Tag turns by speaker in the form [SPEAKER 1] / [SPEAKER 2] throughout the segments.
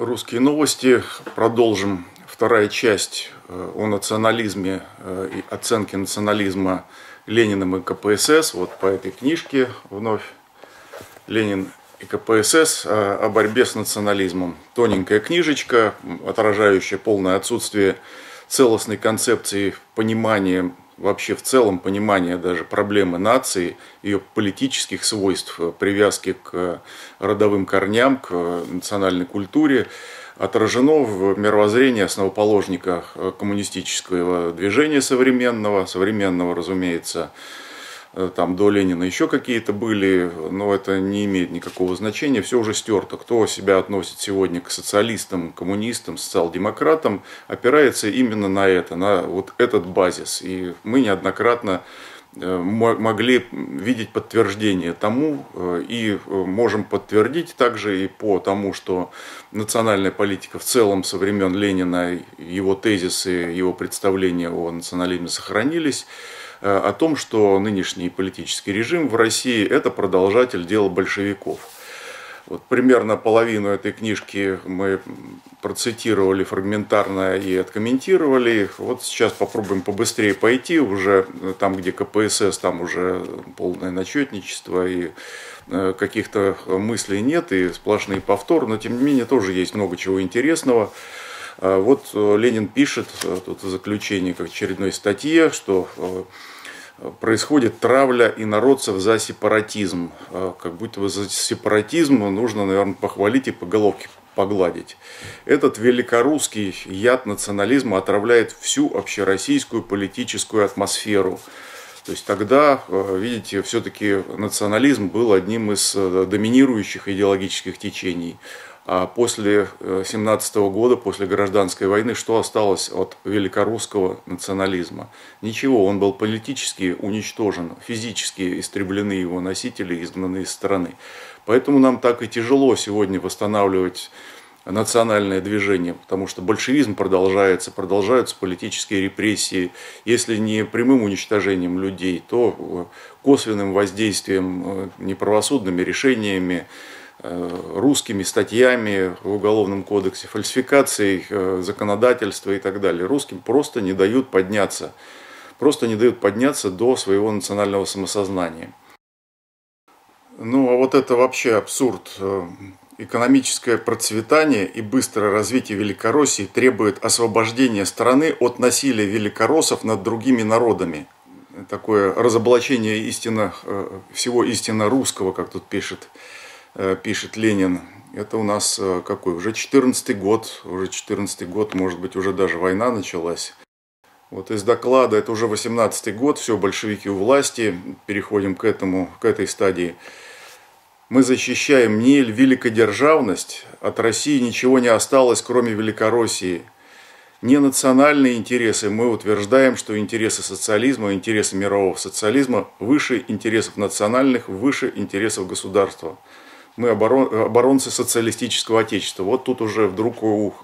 [SPEAKER 1] Русские новости. Продолжим. Вторая часть о национализме и оценке национализма Лениным и КПСС. Вот по этой книжке вновь «Ленин и КПСС. О борьбе с национализмом». Тоненькая книжечка, отражающая полное отсутствие целостной концепции понимания, вообще в целом понимания даже проблемы нации, ее политических свойств, привязки к родовым корням, к национальной культуре, отражено в мировоззрении основоположника коммунистического движения современного, разумеется. Там до Ленина еще какие-то были, но это не имеет никакого значения, все уже стерто. Кто себя относит сегодня к социалистам, коммунистам, социал-демократам, опирается именно на это, на вот этот базис. И мы неоднократно могли видеть подтверждение тому и можем подтвердить также и по тому, что национальная политика в целом со времен Ленина, его тезисы, его представления о национализме сохранились, о том, что нынешний политический режим в России – это продолжатель дела большевиков. Вот примерно половину этой книжки мы процитировали фрагментарно и откомментировали. Вот сейчас попробуем побыстрее пойти, уже там, где КПСС, там уже полное начетничество и каких-то мыслей нет, и сплошные повторы, но тем не менее тоже есть много чего интересного. Вот Ленин пишет тут в заключении к очередной статье, что происходит травля инородцев за сепаратизм. Как будто бы за сепаратизм нужно, наверное, похвалить и по головке погладить. Этот великорусский яд национализма отравляет всю общероссийскую политическую атмосферу. То есть тогда, видите, все-таки национализм был одним из доминирующих идеологических течений. А после 1917 года, после гражданской войны, что осталось от великорусского национализма? Ничего, он был политически уничтожен, физически истреблены его носители, изгнаны из страны. Поэтому нам так и тяжело сегодня восстанавливать национальное движение, потому что большевизм продолжаются политические репрессии, если не прямым уничтожением людей, то косвенным воздействием, неправосудными решениями, русскими статьями в Уголовном кодексе, фальсификацией законодательства и так далее. Русским просто не дают подняться до своего национального самосознания. Ну, а вот это вообще абсурд. Экономическое процветание и быстрое развитие Великороссии требует освобождения страны от насилия великороссов над другими народами. Такое разоблачение всего истинно русского, как тут пишет Ленин. Это у нас какой? Уже 14-й год, может быть, уже даже война началась. Вот из доклада, это уже 18-й год, все, большевики у власти, переходим к этой стадии. Мы защищаем не великодержавность, от России ничего не осталось, кроме Великороссии. Не национальные интересы, мы утверждаем, что интересы социализма, интересы мирового социализма выше интересов национальных, выше интересов государства. Мы оборонцы социалистического отечества. Вот тут уже вдруг у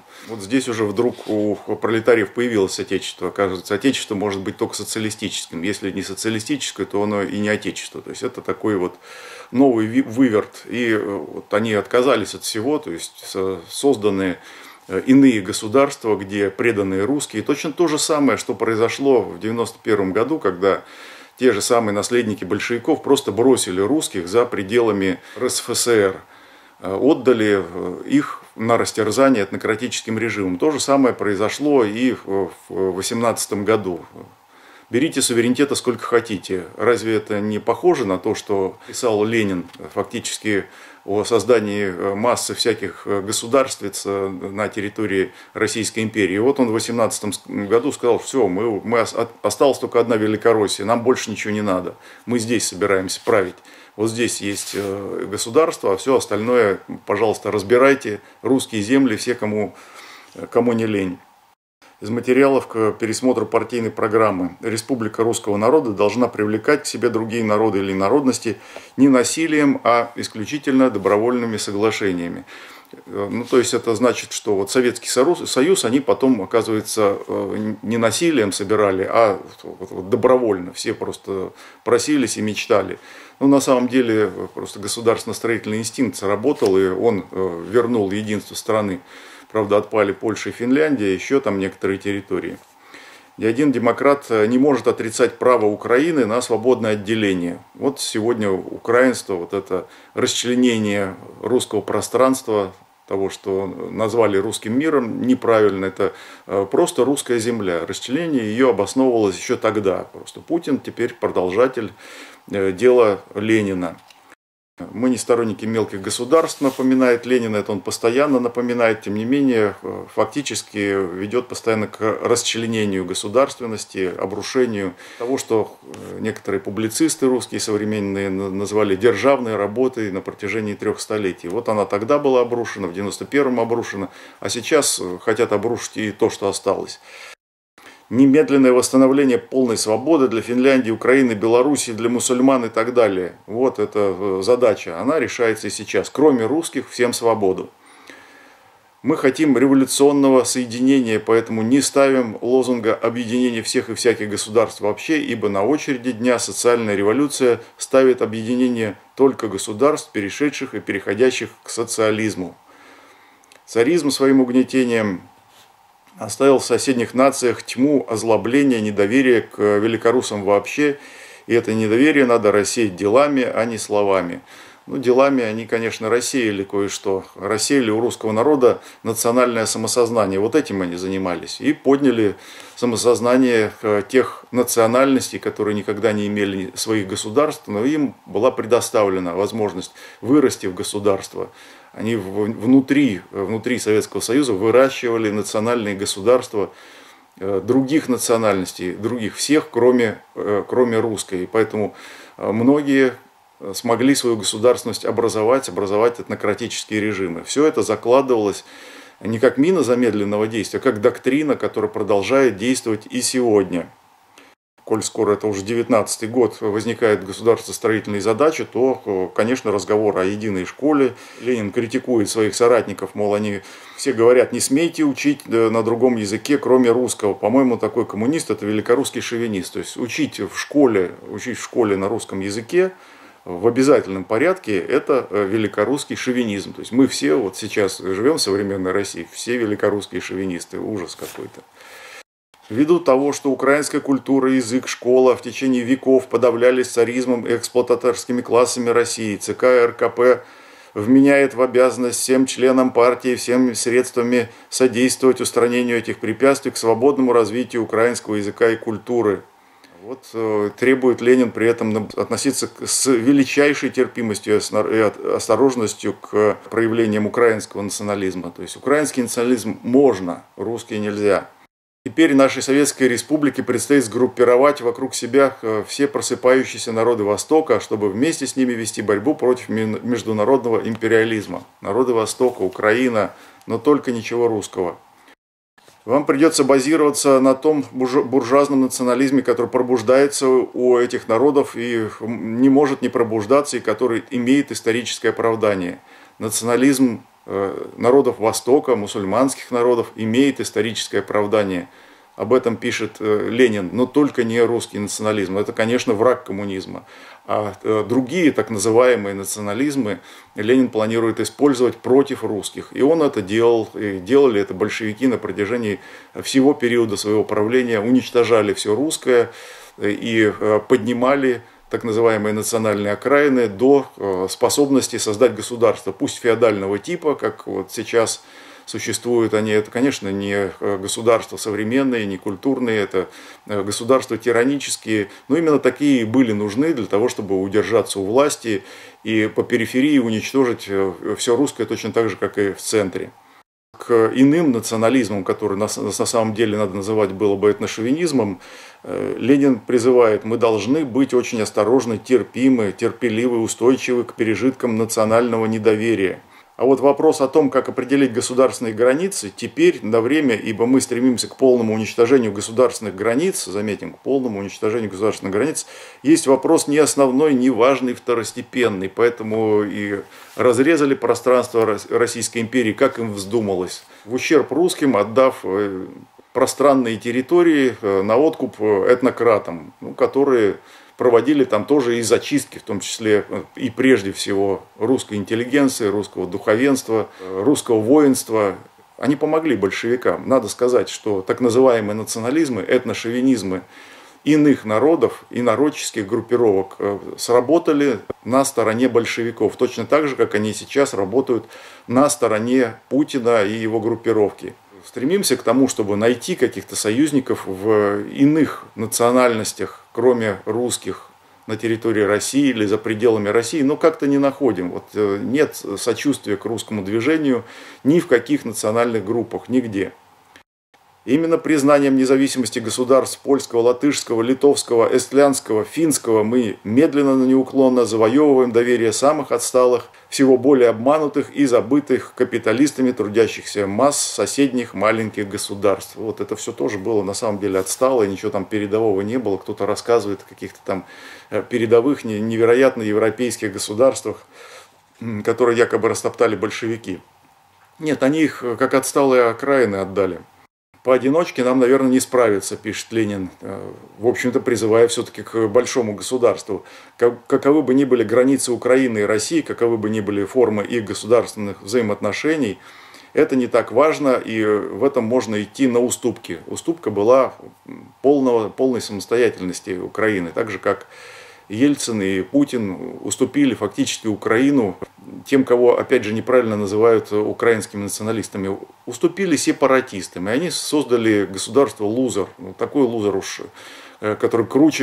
[SPEAKER 1] пролетариев появилось отечество. Оказывается, отечество может быть только социалистическим. Если не социалистическое, то оно и не отечество. То есть это такой вот новый выверт. И вот они отказались от всего, то есть созданы иные государства, где преданные русские. Точно то же самое, что произошло в 1991 году, когда те же самые наследники большевиков просто бросили русских за пределами РСФСР, отдали их на растерзание этнократическим режимом. То же самое произошло и в 1918 году. Берите суверенитета сколько хотите. Разве это не похоже на то, что писал Ленин фактически о создании массы всяких государств на территории Российской империи? И вот он в 18 году сказал: все, осталась только одна Великороссия, нам больше ничего не надо. Мы здесь собираемся править. Вот здесь есть государство, а все остальное, пожалуйста, разбирайте. Русские земли, все, кому не лень. Из материалов к пересмотру партийной программы. Республика русского народа должна привлекать к себе другие народы или народности не насилием, а исключительно добровольными соглашениями. Ну, то есть это значит, что вот Советский Союз они потом, оказывается, не насилием собирали, а вот добровольно. Все просто просились и мечтали. Но на самом деле просто государственно-строительный инстинкт сработал, и он вернул единство страны. Правда, отпали Польша и Финляндия, еще там некоторые территории. Ни один демократ не может отрицать право Украины на свободное отделение. Вот сегодня украинство, вот это расчленение русского пространства, того, что назвали русским миром, неправильно. Это просто русская земля. Расчленение ее обосновывалось еще тогда. Просто Путин теперь продолжатель дела Ленина. Мы не сторонники мелких государств, напоминает Ленин, это он постоянно напоминает, тем не менее, фактически ведет постоянно к расчленению государственности, обрушению того, что некоторые публицисты русские современные назвали державной работой на протяжении 3 столетий. Вот она тогда была обрушена, в 91-м обрушена, а сейчас хотят обрушить и то, что осталось. Немедленное восстановление полной свободы для Финляндии, Украины, Белоруссии, для мусульман и так далее. Вот эта задача, она решается и сейчас. Кроме русских, всем свободу. Мы хотим революционного соединения, поэтому не ставим лозунга объединения всех и всяких государств вообще, ибо на очереди дня социальная революция ставит объединение только государств, перешедших и переходящих к социализму. Царизм своим угнетением оставил в соседних нациях тьму озлобления, недоверия к великорусам вообще. И это недоверие надо рассеять делами, а не словами. Ну, делами они, конечно, рассеяли кое-что. Рассеяли у русского народа национальное самосознание. Вот этим они занимались. И подняли самосознание тех национальностей, которые никогда не имели своих государств, но им была предоставлена возможность вырасти в государство. Они внутри Советского Союза выращивали национальные государства других национальностей, других всех, кроме русской. И поэтому многие смогли свою государственность образовать этнократические режимы. Все это закладывалось не как мина замедленного действия, а как доктрина, которая продолжает действовать и сегодня. Коль скоро это уже 19-й год, возникают государствостроительные задачи, то, конечно, разговор о единой школе. Ленин критикует своих соратников, мол, они все говорят, не смейте учить на другом языке, кроме русского. По-моему, такой коммунист – это великорусский шовинист. То есть учить в школе на русском языке в обязательном порядке – это великорусский шовинизм. То есть мы все вот сейчас живем в современной России, все великорусские шовинисты. Ужас какой-то. Ввиду того, что украинская культура, язык, школа в течение веков подавлялись царизмом и эксплуататорскими классами России, ЦК и РКП вменяет в обязанность всем членам партии всеми средствами содействовать устранению этих препятствий к свободному развитию украинского языка и культуры. Вот требует Ленин при этом относиться с величайшей терпимостью и осторожностью к проявлениям украинского национализма. То есть украинский национализм можно, русский нельзя. Теперь нашей Советской Республике предстоит сгруппировать вокруг себя все просыпающиеся народы Востока, чтобы вместе с ними вести борьбу против международного империализма. Народы Востока, Украина, но только ничего русского. Вам придется базироваться на том буржуазном национализме, который пробуждается у этих народов и не может не пробуждаться, и который имеет историческое оправдание. Национализм народов Востока, мусульманских народов, имеет историческое оправдание. Об этом пишет Ленин, но только не русский национализм. Это, конечно, враг коммунизма. А другие так называемые национализмы Ленин планирует использовать против русских. И он это делал, и делали это большевики на протяжении всего периода своего правления, уничтожали все русское и поднимали так называемые национальные окраины до способности создать государство, пусть феодального типа, как вот сейчас существуют они. Это, конечно, не государства современные, не культурные, это государства тиранические, но именно такие были нужны для того, чтобы удержаться у власти и по периферии уничтожить все русское точно так же, как и в центре. К иным национализмам, которые на самом деле надо называть было бы этношовинизмом, Ленин призывает: мы должны быть очень осторожны, терпимы, терпеливы, устойчивы к пережиткам национального недоверия. А вот вопрос о том, как определить государственные границы, теперь на время, ибо мы стремимся к полному уничтожению государственных границ, заметим, к полному уничтожению государственных границ, есть вопрос не основной, не важный, второстепенный. Поэтому и разрезали пространство Российской империи, как им вздумалось, в ущерб русским, отдав пространные территории на откуп этнократам, которые проводили там тоже и зачистки, в том числе и прежде всего русской интеллигенции, русского духовенства, русского воинства. Они помогли большевикам. Надо сказать, что так называемые национализмы, этношовинизмы иных народов и народческих группировок сработали на стороне большевиков, точно так же, как они сейчас работают на стороне Путина и его группировки. Стремимся к тому, чтобы найти каких-то союзников в иных национальностях, кроме русских, на территории России или за пределами России, но как-то не находим. Вот нет сочувствия к русскому движению ни в каких национальных группах, нигде. Именно признанием независимости государств польского, латышского, литовского, эстлянского, финского мы медленно, но неуклонно завоевываем доверие самых отсталых, всего более обманутых и забытых капиталистами трудящихся масс соседних маленьких государств. Вот это все тоже было на самом деле отстало, ничего там передового не было. Кто-то рассказывает о каких-то там передовых, невероятно европейских государствах, которые якобы растоптали большевики. Нет, они их как отсталые окраины отдали. Поодиночке нам, наверное, не справиться, пишет Ленин, в общем-то, призывая все-таки к большому государству. Каковы бы ни были границы Украины и России, каковы бы ни были формы их государственных взаимоотношений, это не так важно, и в этом можно идти на уступки. Уступка была полной самостоятельности Украины, так же, как Ельцин и Путин уступили фактически Украину тем, кого, опять же, неправильно называют украинскими националистами, уступили сепаратистам. И они создали государство лузер. Такой лузер уж, который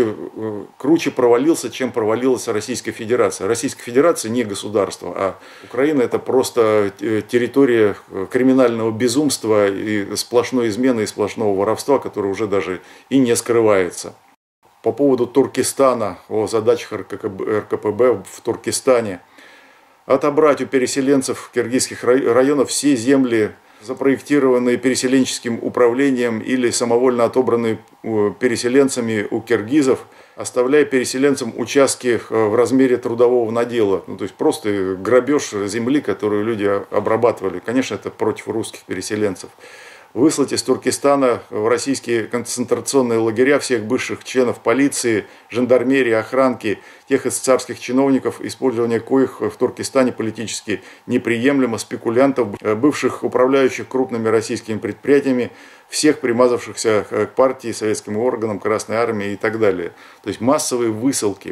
[SPEAKER 1] круче провалился, чем провалилась Российская Федерация. Российская Федерация не государство, а Украина это просто территория криминального безумства и сплошной измены и сплошного воровства, которое уже даже и не скрывается. По поводу Туркестана, о задачах РКПБ в Туркестане. Отобрать у переселенцев киргизских районов все земли, запроектированные переселенческим управлением или самовольно отобранные переселенцами у киргизов, оставляя переселенцам участки в размере трудового надела. То есть просто грабеж земли, которую люди обрабатывали. Конечно, это против русских переселенцев. Выслать из Туркестана в российские концентрационные лагеря всех бывших членов полиции, жандармерии, охранки, тех из царских чиновников, использование коих в Туркестане политически неприемлемо, спекулянтов, бывших управляющих крупными российскими предприятиями, всех примазавшихся к партии, советским органам, Красной Армии и так далее. То есть массовые высылки,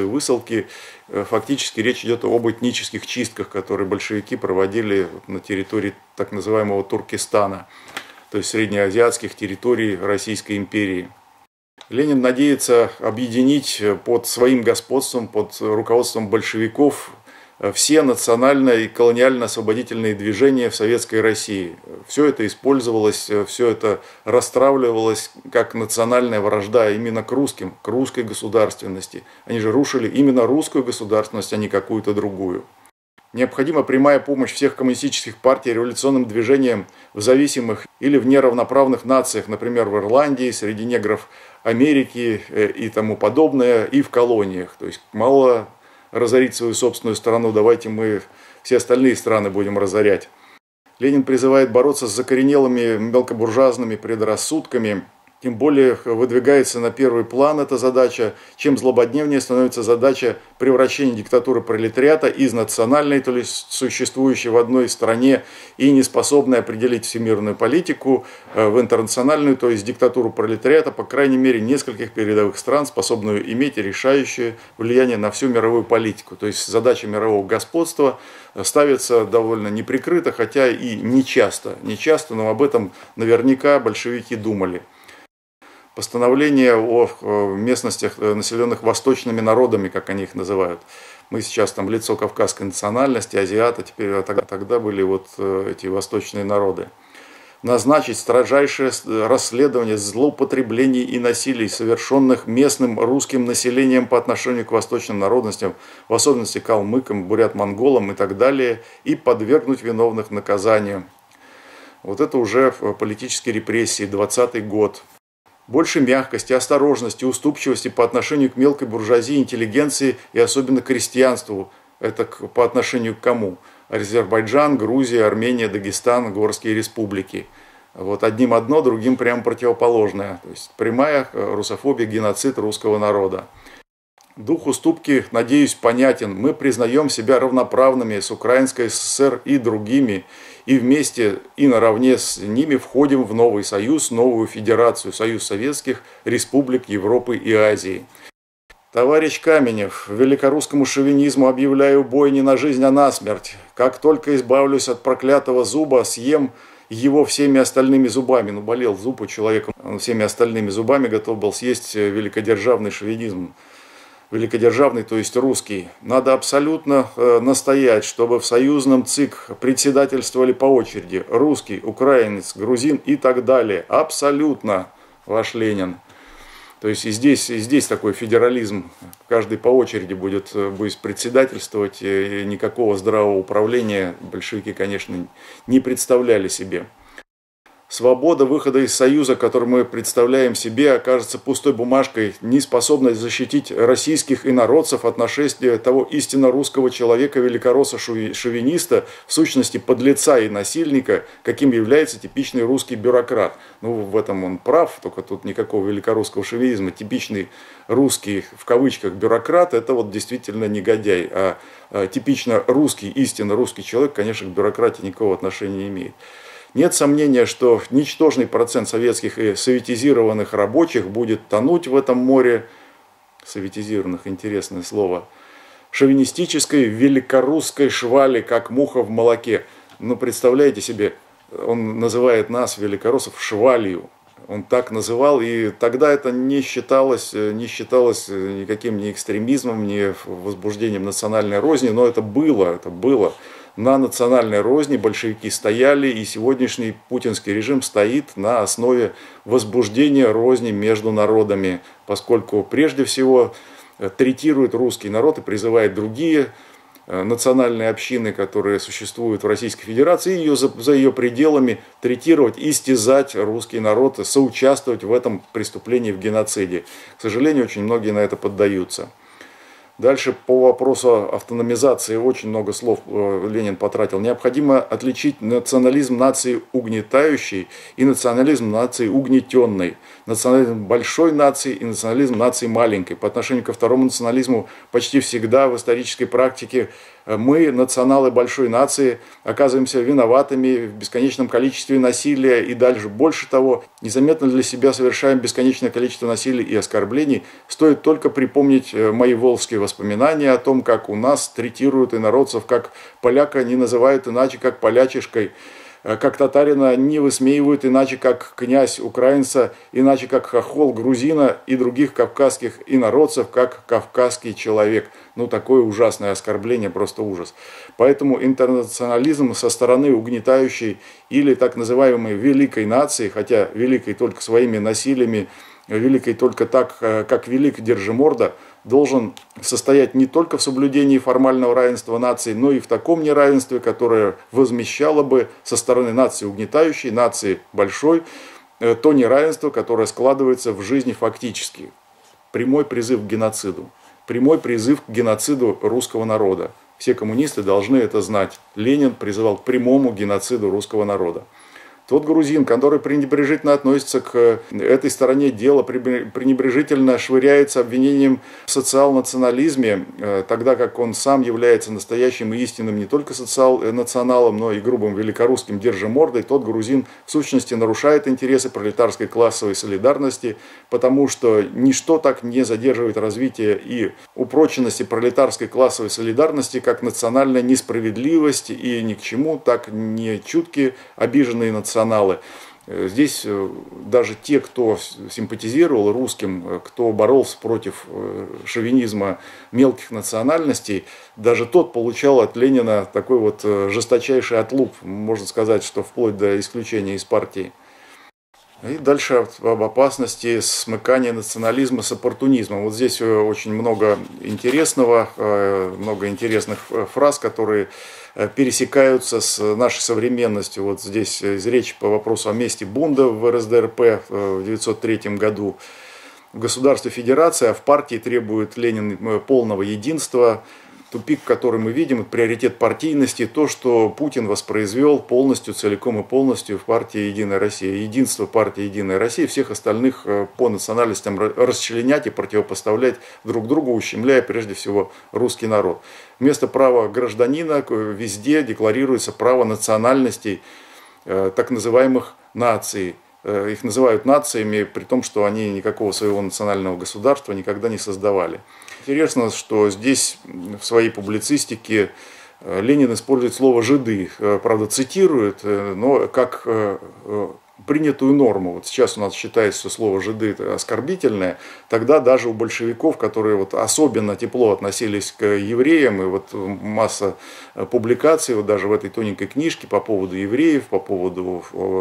[SPEAKER 1] фактически речь идет об этнических чистках, которые большевики проводили на территории так называемого Туркестана, то есть среднеазиатских территорий Российской империи. Ленин надеется объединить под своим господством, под руководством большевиков все национальные и колониально-освободительные движения в Советской России. Все это использовалось, все это расстравливалось как национальная вражда именно к русским, к русской государственности. Они же рушили именно русскую государственность, а не какую-то другую. Необходима прямая помощь всех коммунистических партий революционным движениям в зависимых или в неравноправных нациях, например, в Ирландии, среди негров Америки и тому подобное, и в колониях. То есть мало разорить свою собственную страну, давайте мы все остальные страны будем разорять. Ленин призывает бороться с закоренелыми мелкобуржуазными предрассудками. Тем более выдвигается на первый план эта задача, чем злободневнее становится задача превращения диктатуры пролетариата из национальной, то есть существующей в одной стране и неспособной определить всемирную политику, в интернациональную, то есть диктатуру пролетариата, по крайней мере, нескольких передовых стран, способную иметь решающее влияние на всю мировую политику. То есть задача мирового господства ставится довольно неприкрыто, хотя и нечасто, но об этом наверняка большевики думали. Постановление о местностях, населенных восточными народами, как они их называют. Мы сейчас там лицо кавказской национальности, азиата, теперь тогда были вот эти восточные народы. назначить строжайшее расследование злоупотреблений и насилий, совершенных местным русским населением по отношению к восточным народностям, в особенности калмыкам, бурят-монголам и так далее, и подвергнуть виновных наказанию. Вот это уже политические репрессии, 20-й год. Больше мягкости, осторожности, уступчивости по отношению к мелкой буржуазии, интеллигенции и особенно крестьянству. Это по отношению к кому? Азербайджан, Грузия, Армения, Дагестан, горские республики. Вот одним одно, другим прямо противоположное. То есть прямая русофобия, геноцид русского народа. Дух уступки, надеюсь, понятен. Мы признаем себя равноправными с Украинской ССР и другими. И вместе и наравне с ними входим в новый союз, новую федерацию, союз советских республик Европы и Азии. Товарищ Каменев, великорусскому шовинизму объявляю бой не на жизнь, а на смерть. Как только избавлюсь от проклятого зуба, съем его всеми остальными зубами. Ну, болел зуб у человека, он всеми остальными зубами готов был съесть великодержавный шовинизм. Великодержавный, то есть русский. Надо абсолютно настоять, чтобы в союзном ЦИК председательствовали по очереди русский, украинец, грузин и так далее. Абсолютно, ваш Ленин. То есть и здесь такой федерализм, каждый по очереди будет председательствовать, и никакого здравого управления большевики, конечно, не представляли себе. Свобода выхода из Союза, который мы представляем себе, окажется пустой бумажкой, не способной защитить российских инородцев от нашествия того истинно русского человека, великоросса-шовиниста, в сущности подлеца и насильника, каким является типичный русский бюрократ. Ну, в этом он прав, только тут никакого великорусского шовинизма. Типичный русский, в кавычках, бюрократ – это вот действительно негодяй, а типично русский, истинно русский человек, конечно, к бюрократии никакого отношения не имеет. Нет сомнения, что ничтожный процент советских и советизированных рабочих будет тонуть в этом море, советизированных, интересное слово, шовинистической великорусской швали, как муха в молоке. Ну, представляете себе, он называет нас, великороссов, швалью. Он так называл, и тогда это не считалось никаким ни экстремизмом, ни возбуждением национальной розни, но это было. На национальной розни большевики стояли, и сегодняшний путинский режим стоит на основе возбуждения розни между народами, поскольку прежде всего третирует русский народ и призывает другие национальные общины, которые существуют в Российской Федерации, и за ее пределами третировать, истязать русский народ, соучаствовать в этом преступлении, в геноциде. К сожалению, очень многие на это поддаются. Дальше по вопросу автономизации очень много слов Ленин потратил. Необходимо отличить национализм нации угнетающей и национализм нации угнетенной. Национализм большой нации и национализм нации маленькой. По отношению ко второму национализму почти всегда в исторической практике мы, националы большой нации, оказываемся виноватыми в бесконечном количестве насилия и дальше. Больше того, незаметно для себя совершаем бесконечное количество насилия и оскорблений. Стоит только припомнить мои волжские воспоминания о том, как у нас третируют инородцев, как поляка не называют иначе, как полячишкой, как татарина не высмеивают иначе, как князь украинца, иначе, как хохол грузина и других кавказских инородцев, как кавказский человек. Ну, такое ужасное оскорбление, просто ужас. Поэтому интернационализм со стороны угнетающей или так называемой великой нации, хотя великой только своими насилиями, великой только так, как велик Держиморда, должен состоять не только в соблюдении формального равенства наций, но и в таком неравенстве, которое возмещало бы со стороны нации угнетающей, нации большой, то неравенство, которое складывается в жизни фактически. Прямой призыв к геноциду. Прямой призыв к геноциду русского народа. Все коммунисты должны это знать. Ленин призывал к прямому геноциду русского народа. Тот грузин, который пренебрежительно относится к этой стороне дела, пренебрежительно швыряется обвинением в социал-национализме, тогда как он сам является настоящим и истинным не только социал-националом, но и грубым великорусским держимордой, тот грузин в сущности нарушает интересы пролетарской классовой солидарности, потому что ничто так не задерживает развитие и упроченности пролетарской классовой солидарности, как национальная несправедливость, и ни к чему так не чутки обиженные националы. Здесь даже те, кто симпатизировал русским, кто боролся против шовинизма мелких национальностей, даже тот получал от Ленина такой вот жесточайший отлуп, можно сказать, что вплоть до исключения из партии. И дальше об опасности смыкания национализма с оппортунизмом. Вот здесь очень много интересного, много интересных фраз, которые пересекаются с нашей современностью. Вот здесь речь по вопросу о месте бунда в РСДРП в 1903 году. В государстве федерация, а в партии требует Ленин полного единства. Тупик, который мы видим, это приоритет партийности, то, что Путин воспроизвел полностью, целиком и полностью в партии «Единая Россия». Единство партии «Единая Россия», всех остальных по национальностям расчленять и противопоставлять друг другу, ущемляя прежде всего русский народ. Вместо права гражданина везде декларируется право национальностей, так называемых наций. Их называют нациями, при том, что они никакого своего национального государства никогда не создавали. Интересно, что здесь в своей публицистике Ленин использует слово «жиды». Правда, цитирует, но как принятую норму. Вот сейчас у нас считается, что слово «жиды» это оскорбительное. Тогда даже у большевиков, которые вот особенно тепло относились к евреям, и вот масса публикаций, вот даже в этой тоненькой книжке по поводу евреев, по поводу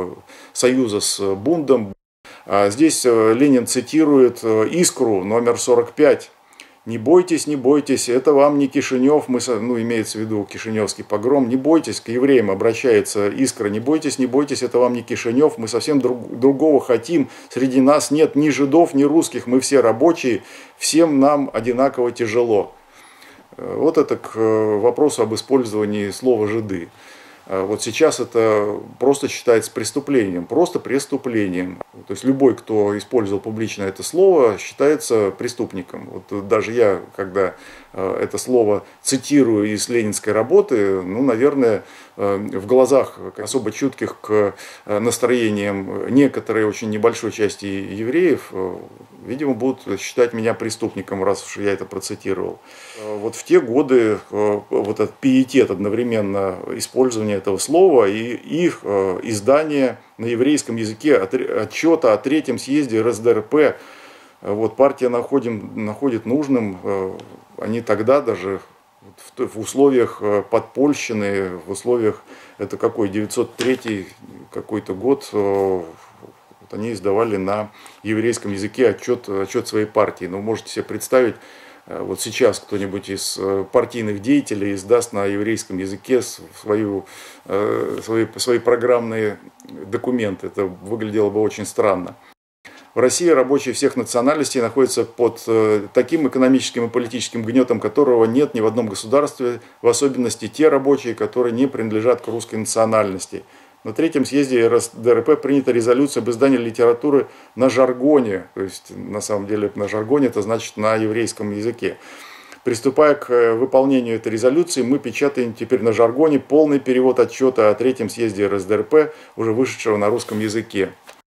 [SPEAKER 1] союза с бундом. Здесь Ленин цитирует «Искру» номер 45. Не бойтесь, это вам не Кишинев, имеется в виду Кишиневский погром, не бойтесь, к евреям обращается Искра, не бойтесь, это вам не Кишинев, мы совсем другого хотим, среди нас нет ни жидов, ни русских, мы все рабочие, всем нам одинаково тяжело. Вот это к вопросу об использовании слова «жиды». Вот сейчас это просто считается преступлением, просто преступлением. То есть любой, кто использовал публично это слово, считается преступником. Вот даже я, когда это слово цитирую из ленинской работы, наверное, в глазах особо чутких к настроениям некоторой очень небольшой части евреев, видимо, будут считать меня преступником, раз уж я это процитировал. Вот в те годы вот этот пиетет одновременно использования этого слова и их издание на еврейском языке отчета о Третьем съезде РСДРП, вот партия находит нужным, они тогда даже в условиях подпольщины, в условиях, это какой, 903 какой-то год, они издавали на еврейском языке отчет своей партии. Но вы можете себе представить, вот сейчас кто-нибудь из партийных деятелей издаст на еврейском языке свои программные документы. Это выглядело бы очень странно. В России рабочие всех национальностей находятся под таким экономическим и политическим гнетом, которого нет ни в одном государстве, в особенности те рабочие, которые не принадлежат к русской национальности. На Третьем съезде РСДРП принята резолюция об издании литературы на жаргоне, то есть на самом деле на жаргоне это значит на еврейском языке. Приступая к выполнению этой резолюции, мы печатаем теперь на жаргоне полный перевод отчета о Третьем съезде РСДРП, уже вышедшего на русском языке.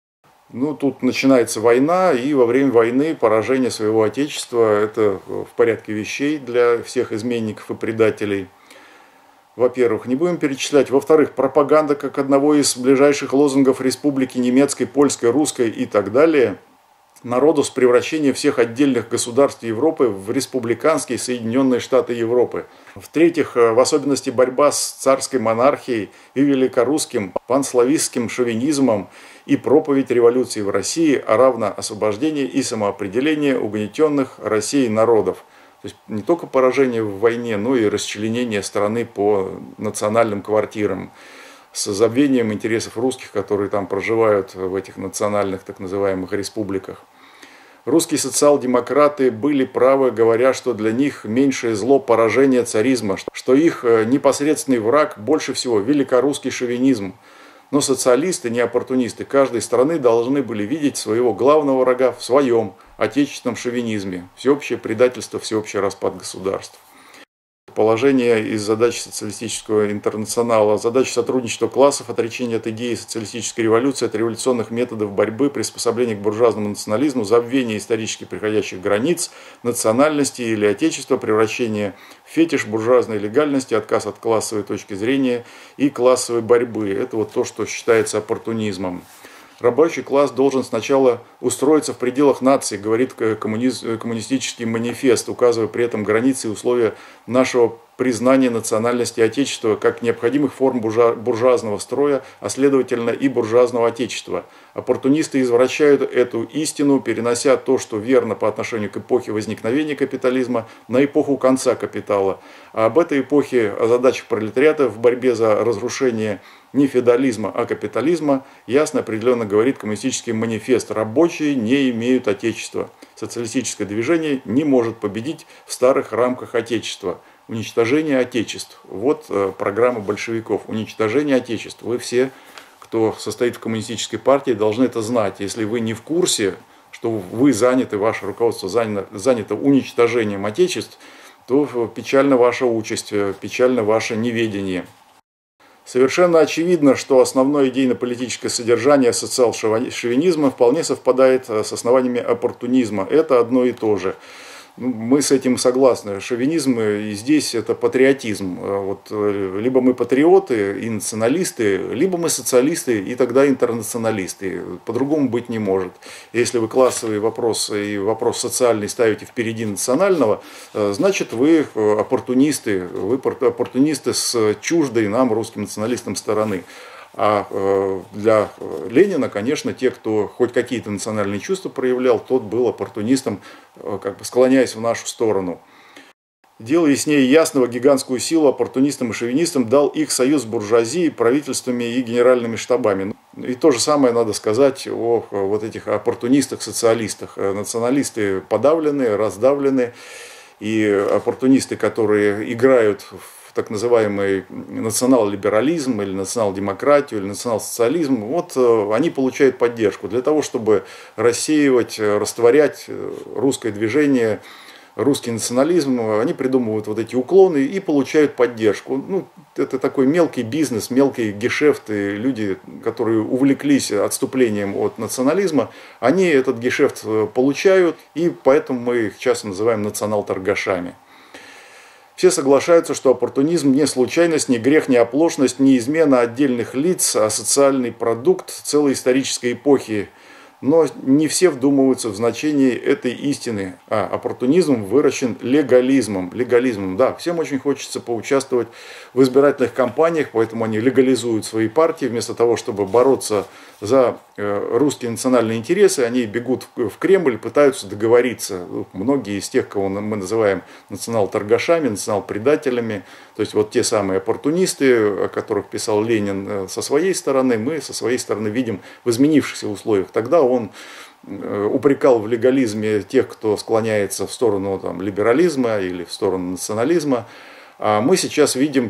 [SPEAKER 1] Тут начинается война, и во время войны поражение своего отечества – это в порядке вещей для всех изменников и предателей. Во-первых, не будем перечислять. Во-вторых, пропаганда как одного из ближайших лозунгов республики немецкой, польской, русской и так далее. Народус превращение всех отдельных государств Европы в республиканские Соединенные Штаты Европы. В-третьих, в особенности борьба с царской монархией и великорусским панславистским шовинизмом и проповедь революции в России, а равно освобождение и самоопределение угнетенных Россией народов. То есть не только поражение в войне, но и расчленение страны по национальным квартирам с забвением интересов русских, которые там проживают в этих национальных так называемых республиках. Русские социал-демократы были правы, говоря, что для них меньшее зло поражение царизма, что их непосредственный враг больше всего великорусский шовинизм. Но социалисты, не оппортунисты каждой страны должны были видеть своего главного врага в своем отечественном шовинизме. Всеобщее предательство, всеобщий распад государств. Положение из задач социалистического интернационала, задача сотрудничества классов, отречение от идеи социалистической революции, от революционных методов борьбы, приспособление к буржуазному национализму, забвение исторически приходящих границ, национальности или отечества, превращение в фетиш буржуазной легальности, отказ от классовой точки зрения и классовой борьбы. Это вот то, что считается оппортунизмом. Рабочий класс должен сначала устроиться в пределах нации, говорит коммунистический манифест, указывая при этом границы и условия нашего признания национальности Отечества как необходимых форм буржуазного строя, а следовательно и буржуазного Отечества. Оппортунисты извращают эту истину, перенося то, что верно по отношению к эпохе возникновения капитализма, на эпоху конца капитала. А об этой эпохе, о задачах пролетариата в борьбе за разрушение не феодализма, а капитализма, ясно определенно говорит коммунистический манифест. Рабочие не имеют отечества. Социалистическое движение не может победить в старых рамках отечества. Уничтожение отечеств. Вот программа большевиков. Уничтожение отечеств. Вы все, кто состоит в коммунистической партии, должны это знать. Если вы не в курсе, что вы заняты, ваше руководство занято уничтожением отечеств, то печальна ваша участь, печально ваше неведение. Совершенно очевидно, что основное идейно-политическое содержание социал-шовинизма вполне совпадает с основаниями оппортунизма. Это одно и то же. Мы с этим согласны. Шовинизм и здесь это патриотизм. Вот, либо мы патриоты и националисты, либо мы социалисты и тогда интернационалисты. По-другому быть не может. Если вы классовый вопрос и вопрос социальный ставите впереди национального, значит вы оппортунисты с чуждой нам, русским националистам, стороны. А для Ленина, конечно, те, кто хоть какие-то национальные чувства проявлял, тот был оппортунистом, как бы склоняясь в нашу сторону. Дело яснее ясного, гигантскую силу оппортунистам и шовинистам дал их союз с буржуазией, правительствами и генеральными штабами. И то же самое надо сказать о вот этих оппортунистах-социалистах. Националисты подавлены, раздавлены, и оппортунисты, которые играют в так называемый национал-либерализм или национал-демократию или национал-социализм, вот они получают поддержку для того, чтобы рассеивать, растворять русское движение, русский национализм. Они придумывают вот эти уклоны и получают поддержку. Ну, это такой мелкий бизнес, мелкий гешефт, и люди, которые увлеклись отступлением от национализма, они этот гешефт получают, и поэтому мы их часто называем национал-торгашами. Все соглашаются, что оппортунизм не случайность, не грех, не оплошность, не измена отдельных лиц, а социальный продукт целой исторической эпохи. Но не все вдумываются в значение этой истины. А оппортунизм выращен легализмом. Легализмом, да, всем очень хочется поучаствовать в избирательных кампаниях, поэтому они легализуют свои партии. Вместо того, чтобы бороться за русские национальные интересы, они бегут в Кремль, пытаются договориться. Многие из тех, кого мы называем национал-торгашами, национал-предателями, то есть вот те самые оппортунисты, о которых писал Ленин со своей стороны, мы со своей стороны видим в изменившихся условиях. Тогда он упрекал в легализме тех, кто склоняется в сторону либерализма или в сторону национализма. А мы сейчас видим,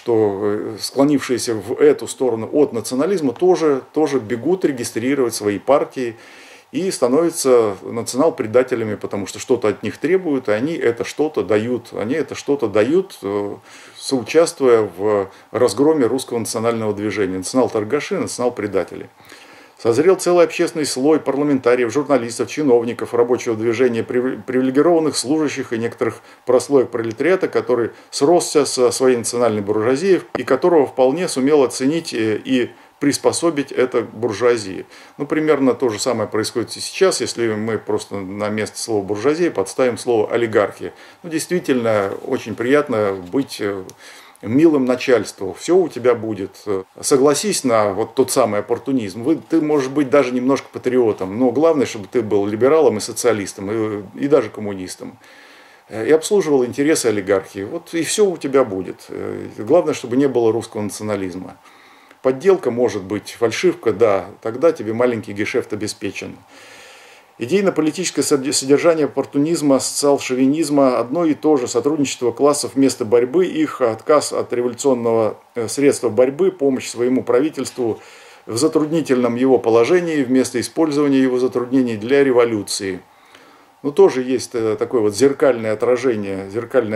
[SPEAKER 1] что склонившиеся в эту сторону от национализма тоже бегут регистрировать свои партии и становятся национал-предателями, потому что что-то от них требуют, и они это что-то дают. Они это что-то дают, соучаствуя в разгроме русского национального движения. Национал-торгаши, национал-предатели. Созрел целый общественный слой парламентариев, журналистов, чиновников, рабочего движения, привилегированных служащих и некоторых прослоек пролетариата, который сросся со своей национальной буржуазией и которого вполне сумел оценить и приспособить это к буржуазии. Ну, примерно то же самое происходит и сейчас, если мы просто на место слова буржуазия подставим слово олигархия. Ну, действительно, очень приятно быть милым начальству, все у тебя будет. Согласись на вот тот самый оппортунизм. Ты можешь быть даже немножко патриотом, но главное, чтобы ты был либералом и социалистом, и даже коммунистом. И обслуживал интересы олигархии. Вот и все у тебя будет. Главное, чтобы не было русского национализма. Подделка может быть, фальшивка, да, тогда тебе маленький гешефт обеспечен. Идейно-политическое содержание оппортунизма, социал-шовинизма одно и то же. Сотрудничество классов вместо борьбы, их отказ от революционного средства борьбы, помощь своему правительству в затруднительном его положении вместо использования его затруднений для революции. Но тоже есть такое вот зеркальное отражение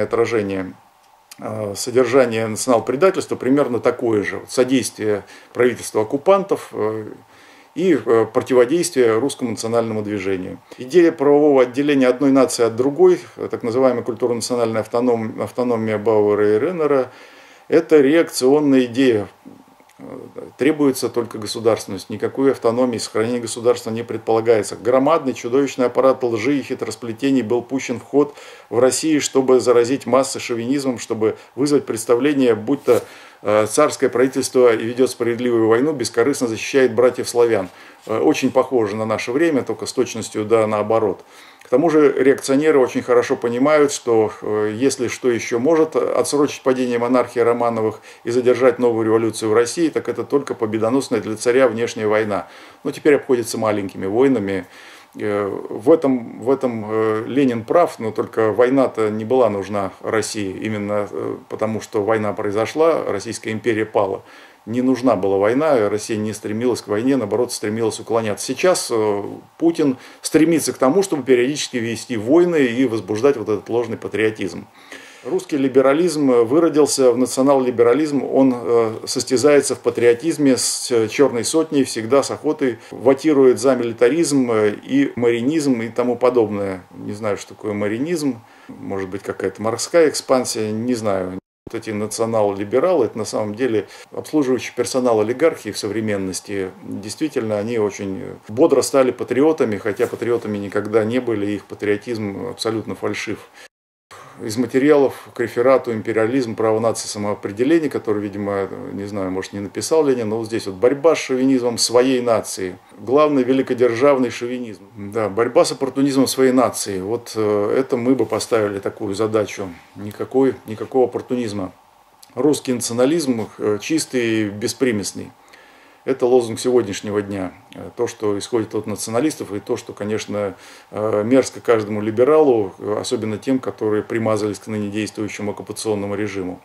[SPEAKER 1] содержания национал-предательства, примерно такое же. Содействие правительству оккупантов и противодействие русскому национальному движению. Идея правового отделения одной нации от другой, так называемая культурно-национальная автономия Бауэра и Реннера, это реакционная идея, Требуется только государственность, никакой автономии, сохранения государства не предполагается. Громадный, чудовищный аппарат лжи и хитросплетений был пущен в ход в России, чтобы заразить массы шовинизмом, чтобы вызвать представление, будто царское правительство ведет справедливую войну, бескорыстно защищает братьев-славян. Очень похоже на наше время, только с точностью да наоборот. К тому же реакционеры очень хорошо понимают, что если что еще может отсрочить падение монархии Романовых и задержать новую революцию в России, так это только победоносная для царя внешняя война. Но теперь обходится маленькими войнами. В этом Ленин прав, но только война-то не была нужна России, именно потому что война произошла, Российская империя пала. Не нужна была война, Россия не стремилась к войне, наоборот, стремилась уклоняться. Сейчас Путин стремится к тому, чтобы периодически вести войны и возбуждать вот этот ложный патриотизм. Русский либерализм выродился в национал-либерализм, он состязается в патриотизме с черной сотней, всегда с охотой вотирует за милитаризм и маринизм и тому подобное. Не знаю, что такое маринизм, может быть какая-то морская экспансия, не знаю. Вот эти национал-либералы, это на самом деле обслуживающий персонал олигархии в современности. Действительно, они очень бодро стали патриотами, хотя патриотами никогда не были, их патриотизм абсолютно фальшив. Из материалов к реферату «Империализм, право нации, самоопределение», который, видимо, не знаю, может, не написал Ленин, но вот здесь вот борьба с шовинизмом своей нации. Главный великодержавный шовинизм. Да, борьба с оппортунизмом своей нации. Вот это мы бы поставили такую задачу. Никакого оппортунизма. Русский национализм чистый и беспримесный. Это лозунг сегодняшнего дня. То, что исходит от националистов, и то, что, конечно, мерзко каждому либералу, особенно тем, которые примазались к ныне действующему оккупационному режиму.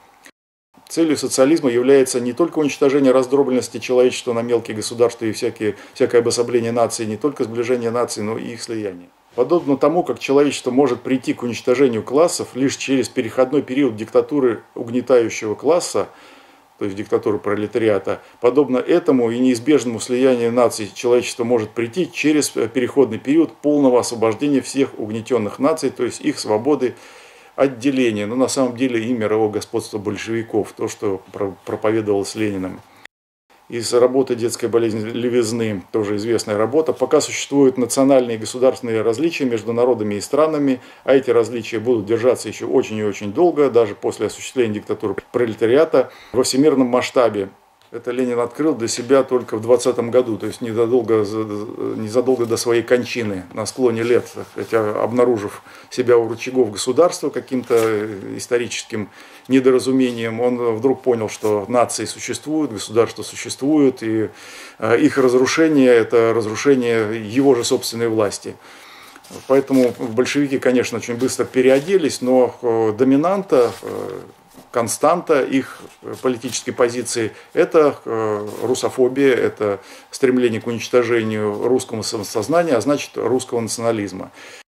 [SPEAKER 1] Целью социализма является не только уничтожение раздробленности человечества на мелкие государства и всякое обособление наций, не только сближение наций, но и их слияние. Подобно тому, как человечество может прийти к уничтожению классов лишь через переходной период диктатуры угнетающего класса, то есть диктатуры пролетариата, подобно этому и неизбежному слиянию наций человечество может прийти через переходный период полного освобождения всех угнетенных наций, то есть их свободы отделения. Но на самом деле и мирового господства большевиков, то, что проповедовалось Лениным. Из работы «Детская болезнь левизны», тоже известная работа, пока существуют национальные и государственные различия между народами и странами, а эти различия будут держаться еще очень и очень долго, даже после осуществления диктатуры пролетариата во всемирном масштабе. Это Ленин открыл для себя только в 20-м году, то есть незадолго до своей кончины, на склоне лет, хотя обнаружив себя у рычагов государства каким-то историческим недоразумением, он вдруг понял, что нации существуют, государства существуют, и их разрушение – это разрушение его же собственной власти. Поэтому большевики, конечно, очень быстро переоделись, но доминанта, константа их политической позиции – это русофобия, это стремление к уничтожению русского самосознания, а значит русского национализма.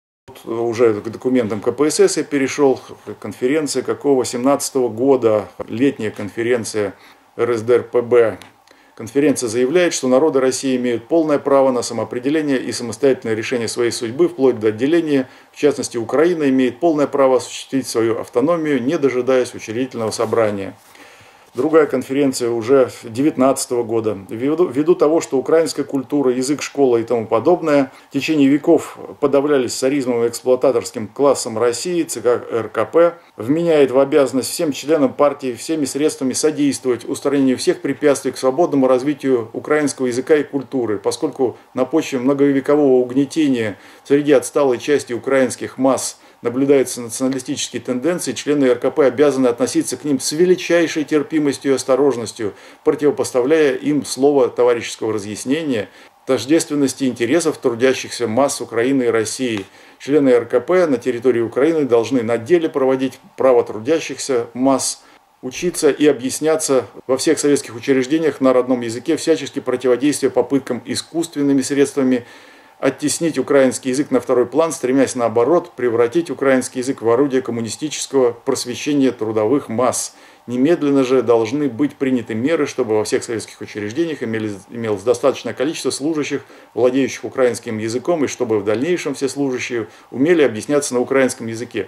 [SPEAKER 1] Уже к документам КПСС я перешел, конференция какого 17-го года, летняя конференция РСДРПб. Конференция заявляет, что народы России имеют полное право на самоопределение и самостоятельное решение своей судьбы, вплоть до отделения. В частности, Украина имеет полное право осуществить свою автономию, не дожидаясь учредительного собрания. Другая конференция уже 19 года. Ввиду того, что украинская культура, язык, школа и тому подобное в течение веков подавлялись царизмом и эксплуататорским классом России, ЦК РКП вменяет в обязанность всем членам партии всеми средствами содействовать устранению всех препятствий к свободному развитию украинского языка и культуры, поскольку на почве многовекового угнетения среди отсталой части украинских масс наблюдаются националистические тенденции, члены РКП обязаны относиться к ним с величайшей терпимостью и осторожностью, противопоставляя им слово товарищеского разъяснения, тождественности интересов трудящихся масс Украины и России. Члены РКП на территории Украины должны на деле проводить право трудящихся масс, учиться и объясняться во всех советских учреждениях на родном языке, всячески противодействуя попыткам искусственными средствами оттеснить украинский язык на второй план, стремясь наоборот превратить украинский язык в орудие коммунистического просвещения трудовых масс. Немедленно же должны быть приняты меры, чтобы во всех советских учреждениях имелось достаточное количество служащих, владеющих украинским языком, и чтобы в дальнейшем все служащие умели объясняться на украинском языке.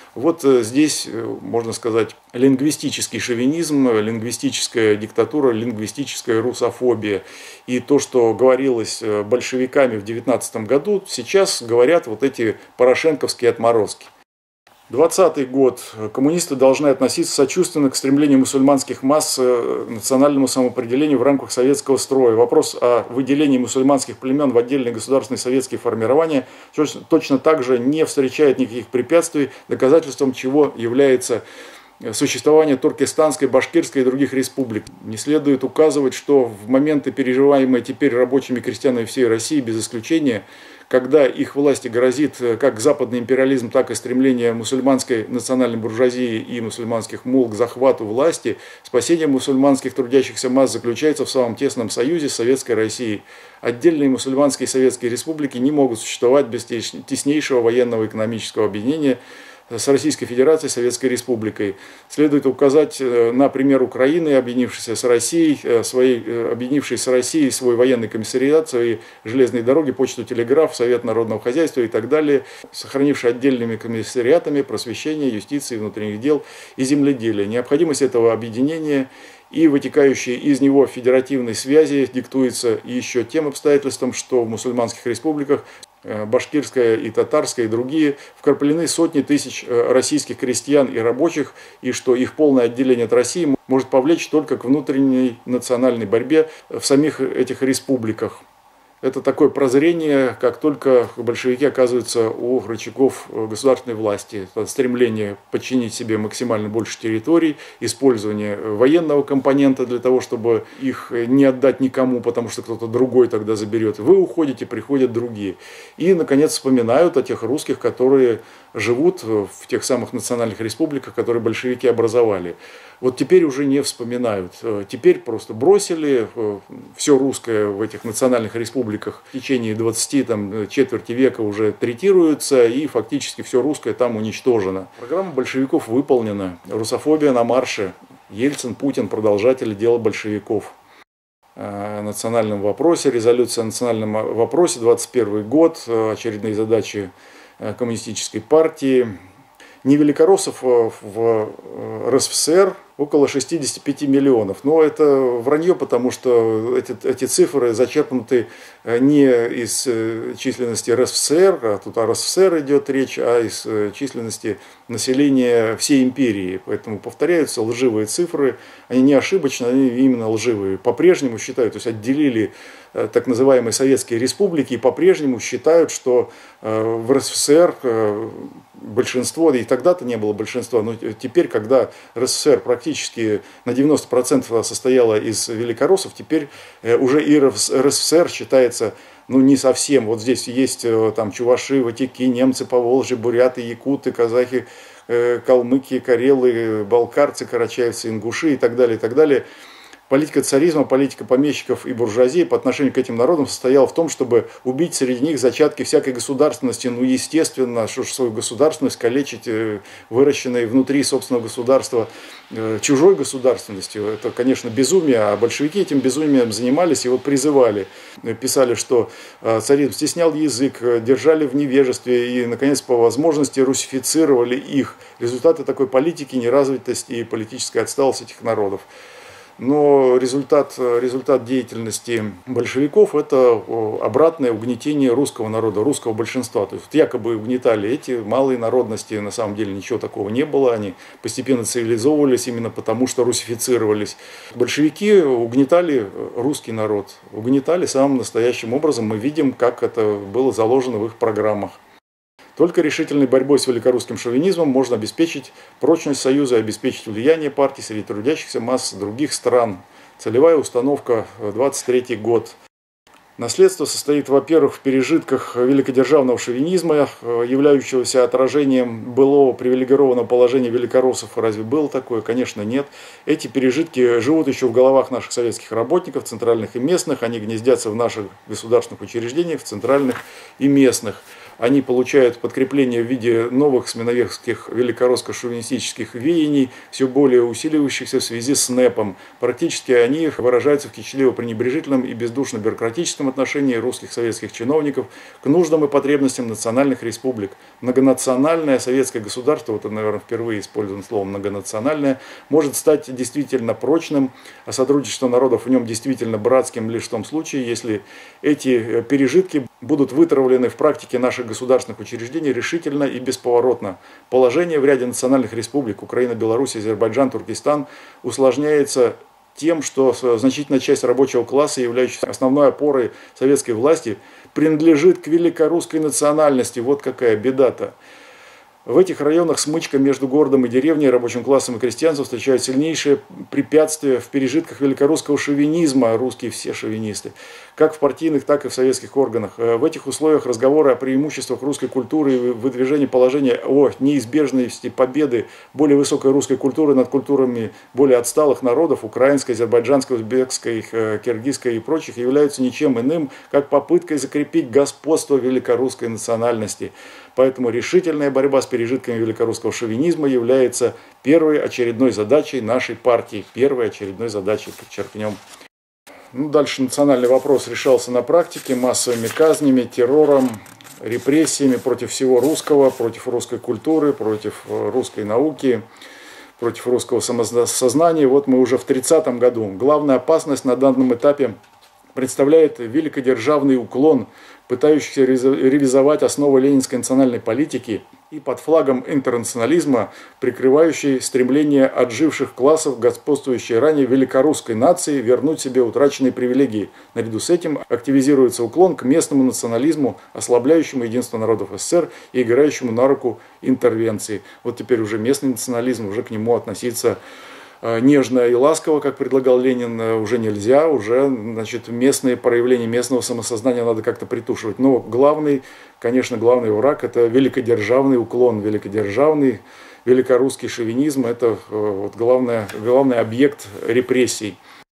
[SPEAKER 1] Вот здесь, можно сказать, лингвистический шовинизм, лингвистическая диктатура, лингвистическая русофобия. И то, что говорилось большевиками в 19 году, сейчас говорят вот эти порошенковские отморозки. 20-й год. Коммунисты должны относиться сочувственно к стремлению мусульманских масс к национальному самоопределению в рамках советского строя. Вопрос о выделении мусульманских племен в отдельные государственные советские формирования точно так же не встречает никаких препятствий, доказательством чего является существование Туркестанской, Башкирской и других республик. Не следует указывать, что в моменты, переживаемые теперь рабочими крестьянами всей России, без исключения, когда их власти грозит как западный империализм, так и стремление мусульманской национальной буржуазии и мусульманских мул к захвату власти, спасение мусульманских трудящихся масс заключается в самом тесном союзе с Советской Россией. Отдельные мусульманские советские республики не могут существовать без теснейшего военного и экономического объединения с Российской Федерацией, Советской Республикой. Следует указать на пример Украины, объединившейся с Россией, свой военный комиссариат, свои железные дороги, почту, телеграф, Совет народного хозяйства и так далее, сохранивший отдельными комиссариатами просвещения, юстиции, внутренних дел и земледелия. Необходимость этого объединения и вытекающие из него федеративной связи диктуется еще тем обстоятельством, что в мусульманских республиках башкирская и татарская и другие вкраплены сотни тысяч российских крестьян и рабочих, и что их полное отделение от России может повлечь только к внутренней национальной борьбе в самих этих республиках. Это такое прозрение, как только большевики оказываются у рычагов государственной власти. Это стремление подчинить себе максимально больше территорий, использование военного компонента для того, чтобы их не отдать никому, потому что кто-то другой тогда заберет. Вы уходите, приходят другие. И, наконец, вспоминают о тех русских, которые живут в тех самых национальных республиках, которые большевики образовали. Вот теперь уже не вспоминают. Теперь просто бросили все русское в этих национальных республиках в течение 20 четверти века уже третируется, и фактически все русское там уничтожено. Программа большевиков выполнена. Русофобия на марше. Ельцин, Путин – продолжатели дела большевиков. О национальном вопросе, резолюция о национальном вопросе, 21 год, очередные задачи коммунистической партии. Невеликороссов в РСФСР около 65 миллионов. Но это вранье, потому что эти цифры зачерпнуты не из численности РСФСР, а тут о РСФСР идет речь, а из численности населения всей империи. Поэтому повторяются лживые цифры, они не ошибочны, они именно лживые. По-прежнему считают, то есть отделили так называемые советские республики и по-прежнему считают, что в РСФСР большинство, и тогда-то не было большинства, но теперь, когда РСФСР практически на 90% состояла из великороссов, теперь уже и РСФСР считается не совсем. Вот здесь есть там чуваши, ватики, немцы, поволжье, буряты, якуты, казахи, калмыки, карелы, балкарцы, карачаевцы, ингуши и так далее, и так далее. Политика царизма, политика помещиков и буржуазии по отношению к этим народам состояла в том, чтобы убить среди них зачатки всякой государственности. Естественно, что же свою государственность калечить, выращенной внутри собственного государства, чужой государственностью. Это, конечно, безумие, а большевики этим безумием занимались и вот призывали. Писали, что царизм стеснял язык, держали в невежестве и, наконец, по возможности русифицировали их. Результаты такой политики, неразвитости и политической отсталости этих народов. Но результат деятельности большевиков – это обратное угнетение русского народа, русского большинства. То есть якобы угнетали эти малые народности, на самом деле ничего такого не было. Они постепенно цивилизовывались именно потому, что русифицировались. Большевики угнетали русский народ, угнетали самым настоящим образом. Мы видим, как это было заложено в их программах. Только решительной борьбой с великорусским шовинизмом можно обеспечить прочность союза и обеспечить влияние партии среди трудящихся масс других стран. Целевая установка 23 год. Наследство состоит, во-первых, в пережитках великодержавного шовинизма, являющегося отражением былого привилегированного положения великороссов. Разве было такое? Конечно, нет. Эти пережитки живут еще в головах наших советских работников, центральных и местных. Они гнездятся в наших государственных учреждениях, в центральных и местных. они получают подкрепление в виде новых сменовекских великорусско-шовинистических веяний, все более усиливающихся в связи с НЭПом. Практически они выражаются в кичливо-пренебрежительном и бездушно-бюрократическом отношении русских советских чиновников к нуждам и потребностям национальных республик. Многонациональное советское государство, вот, наверное, впервые использовано слово многонациональное, может стать действительно прочным, а сотрудничество народов в нем действительно братским лишь в том случае, если эти пережитки будут вытравлены в практике наших государственных учреждений решительно и бесповоротно. Положение в ряде национальных республик Украина, Беларусь, Азербайджан, Туркестан усложняется тем, что значительная часть рабочего класса, являющаяся основной опорой советской власти, принадлежит к великорусской национальности. Вот какая беда-то. В этих районах смычка между городом и деревней, рабочим классом и крестьянством встречают сильнейшие препятствия в пережитках великорусского шовинизма, русские все шовинисты, как в партийных, так и в советских органах. В этих условиях разговоры о преимуществах русской культуры и выдвижении положения о неизбежности победы более высокой русской культуры над культурами более отсталых народов, украинской, азербайджанской, узбекской, киргизской и прочих, являются ничем иным, как попыткой закрепить господство великорусской национальности. Поэтому решительная борьба с пережитками великорусского шовинизма является первой очередной задачей нашей партии. Первой очередной задачей, подчеркнем. Дальше национальный вопрос решался на практике массовыми казнями, террором, репрессиями против всего русского, против русской культуры, против русской науки, против русского самосознания. Вот мы уже в 30-м году. Главная опасность на данном этапе представляет великодержавный уклон, пытающийся ревизовать основы ленинской национальной политики и под флагом интернационализма, прикрывающий стремление отживших классов, господствующей ранее великорусской нации, вернуть себе утраченные привилегии. Наряду с этим активизируется уклон к местному национализму, ослабляющему единство народов СССР и играющему на руку интервенции. Вот теперь уже местный национализм, уже к нему относиться нежно и ласково, как предлагал Ленин, уже нельзя, уже, значит, местные проявления местного самосознания надо как-то притушивать. Но главный, конечно, главный враг – это великодержавный уклон, великодержавный, великорусский шовинизм – это вот главный объект репрессий.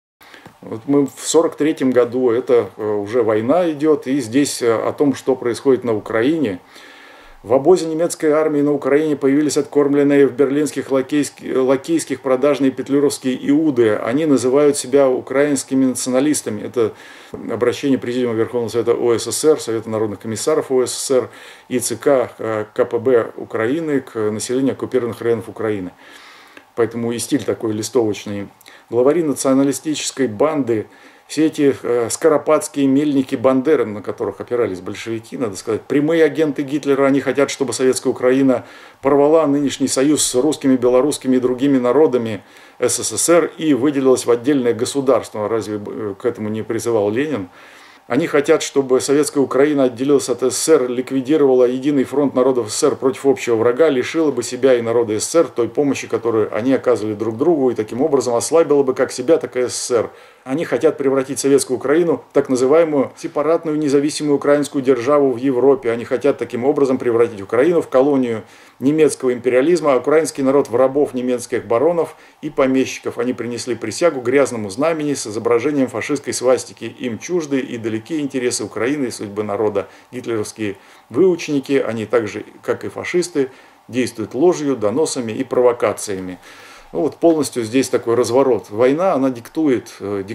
[SPEAKER 1] Вот мы в 1943 году, это уже война идет, и здесь о том, что происходит на Украине. В обозе немецкой армии на Украине появились откормленные в берлинских лакейских продажные петлюровские иуды. Они называют себя украинскими националистами. Это обращение Президиума Верховного Совета ОССР, Совета народных комиссаров ОССР и ЦК КПБ Украины к населению оккупированных районов Украины. Поэтому и стиль такой листовочный. Главари националистической банды, все эти скоропадские мельники Бандеры, на которых опирались большевики, надо сказать, прямые агенты Гитлера, они хотят, чтобы советская Украина порвала нынешний союз с русскими, белорусскими и другими народами СССР и выделилась в отдельное государство. Разве к этому не призывал Ленин? Они хотят, чтобы советская Украина отделилась от СССР, ликвидировала единый фронт народов СССР против общего врага, лишила бы себя и народа СССР той помощи, которую они оказывали друг другу, и таким образом ослабила бы как себя, так и СССР. Они хотят превратить советскую Украину в так называемую сепаратную независимую украинскую державу в Европе. Они хотят таким образом превратить Украину в колонию немецкого империализма, а украинский народ в рабов немецких баронов и помещиков. Они принесли присягу грязному знамени с изображением фашистской свастики. Им чужды и далеки интересы Украины и судьбы народа. Гитлеровские выученики, они так же, как и фашисты, действуют ложью, доносами и провокациями. Ну, вот полностью здесь такой разворот. Война, она диктует,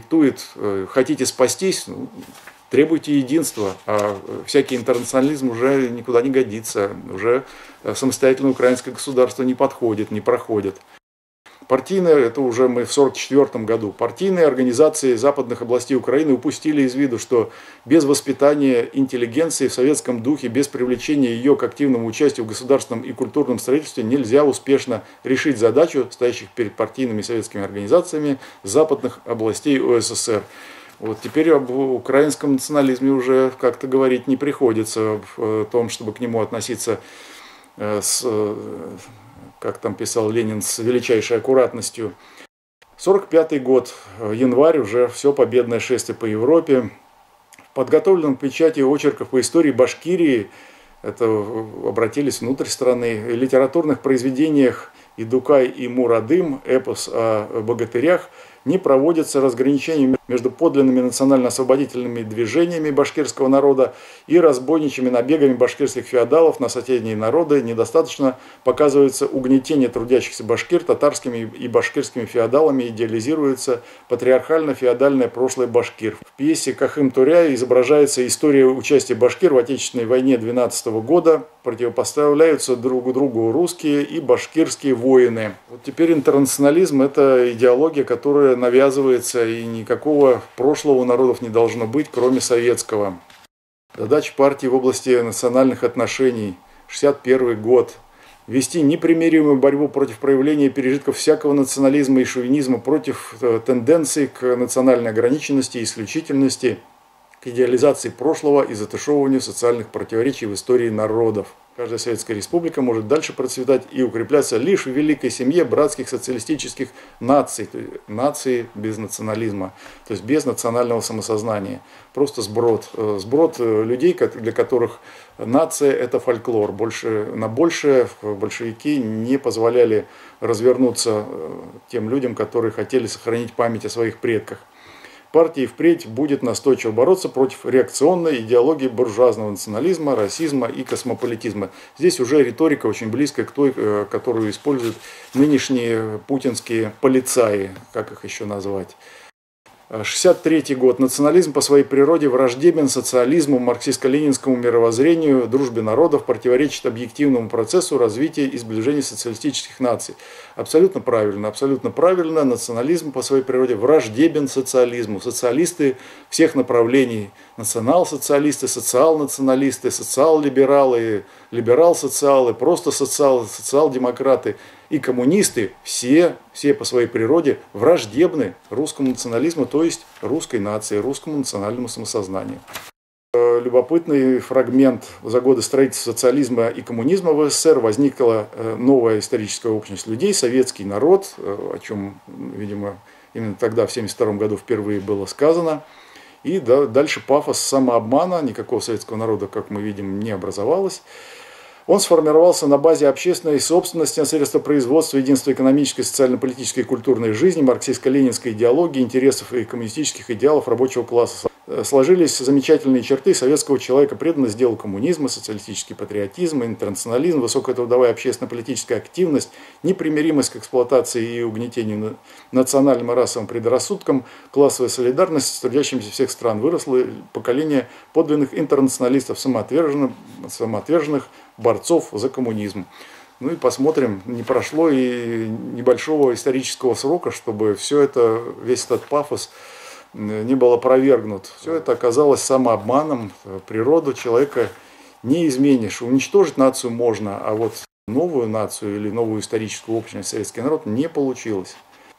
[SPEAKER 1] хотите спастись, требуйте единства, а всякий интернационализм уже никуда не годится, уже самостоятельное украинское государство не подходит, не проходит. Партийные, это уже мы в 1944 году, партийные организации западных областей Украины упустили из виду, что без воспитания интеллигенции в советском духе, без привлечения ее к активному участию в государственном и культурном строительстве нельзя успешно решить задачу, стоящих перед партийными советскими организациями западных областей УССР. Вот теперь об украинском национализме уже как-то говорить не приходится, в том, чтобы к нему относиться с... как там писал Ленин, с величайшей аккуратностью. 1945 год, январь, уже все победное шествие по Европе. В подготовленном к печати очерках по истории Башкирии, это обратились внутрь страны, литературных произведениях «Идукай и Мурадым», эпос о богатырях, не проводится разграничение между подлинными национально-освободительными движениями башкирского народа и разбойничьими набегами башкирских феодалов на соседние народы. Недостаточно показывается угнетение трудящихся башкир татарскими и башкирскими феодалами, идеализируется патриархально-феодальное прошлое башкир. В пьесе «Кахым Туря» изображается история участия башкир в Отечественной войне 12 года. Противопоставляются друг другу русские и башкирские воины. Вот теперь интернационализм – это идеология, которая навязывается, и никакого прошлого у народов не должно быть, кроме советского. Задача партии в области национальных отношений, 1961 год. Вести непримиримую борьбу против проявления пережитков всякого национализма и шовинизма, против тенденций к национальной ограниченности и исключительности, к идеализации прошлого и затушевыванию социальных противоречий в истории народов. Каждая советская республика может дальше процветать и укрепляться лишь в великой семье братских социалистических наций, нации без национализма, то есть без национального самосознания. Просто сброд людей, для которых нация – это фольклор. На большее большевики не позволяли развернуться тем людям, которые хотели сохранить память о своих предках. Партия впредь будет настойчиво бороться против реакционной идеологии буржуазного национализма, расизма и космополитизма. Здесь уже риторика очень близкая к той, которую используют нынешние путинские полицаи, как их еще назвать. 1963 год. Национализм по своей природе враждебен социализму, марксистско-ленинскому мировоззрению, дружбе народов, противоречит объективному процессу развития и сближения социалистических наций. Абсолютно правильно, абсолютно правильно. Национализм по своей природе враждебен социализму. Социалисты всех направлений, национал-социалисты, социал-националисты, социал-либералы, либерал-социалы, просто социал-демократы и коммунисты, все по своей природе враждебны русскому национализму, то есть русской нации, русскому национальному самосознанию. Любопытный фрагмент. За годы строительства социализма и коммунизма в СССР возникла новая историческая общность людей, советский народ, о чем, видимо, именно тогда, в 1972 году, впервые было сказано. И дальше пафос самообмана, никакого советского народа, как мы видим, не образовалось. Он сформировался на базе общественной собственности на средства производства, единства экономической, социально-политической и культурной жизни, марксистско-ленинской идеологии, интересов и коммунистических идеалов рабочего класса. Сложились замечательные черты советского человека: преданность делу коммунизма, социалистический патриотизм, интернационализм, высокая трудовая общественно-политическая активность, непримиримость к эксплуатации и угнетению национальным и расовым предрассудкам, классовая солидарность с трудящимися всех стран. Выросло поколение подлинных интернационалистов, самоотверженных борцов за коммунизм. Ну и посмотрим, не прошло и небольшого исторического срока, чтобы все это, весь этот пафос не был опровергнут. Все это оказалось самообманом. Природу человека не изменишь. Уничтожить нацию можно, а вот новую нацию или новую историческую общность, советский народ, не получилось.